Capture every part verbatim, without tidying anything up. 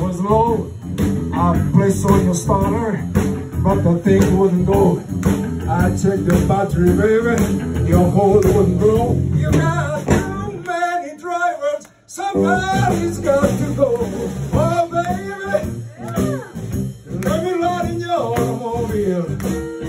was low. I placed on your starter, but the thing wouldn't go. I checked the battery, baby, your hole wouldn't blow. You got too many drivers, somebody's got to go. Oh, baby, let me ride in your automobile.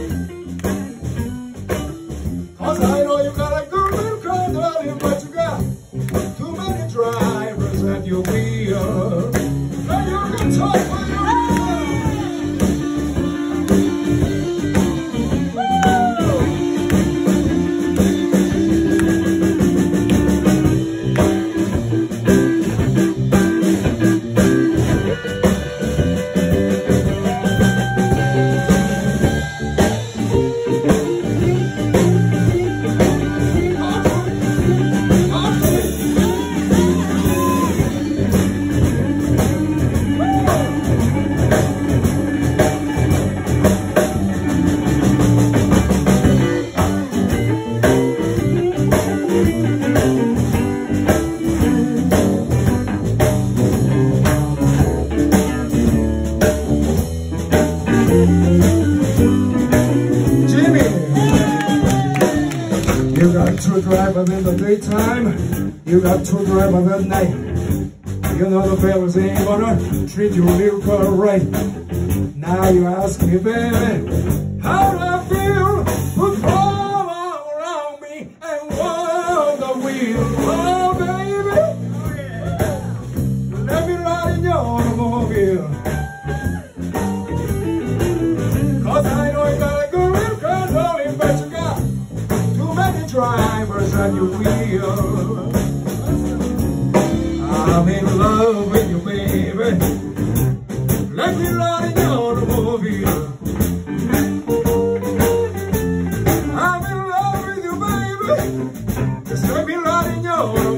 Cause I know you got a good little car, darling, but you got too many drivers at your wheel. And you can talk when you're two drivers in the daytime, you got two drivers at night. You know the fellas ain't gonna treat you real car right. Now you ask me, baby, how do I feel? Put all around me and on the wheel. Oh, baby, let me ride in your automobile. Cause I know you got a good little car, darling, but you got too many drivers on your wheel. I'm in love with you, baby. Let me ride in your automobile. I'm in love with you, baby. Just let me ride in your automobile.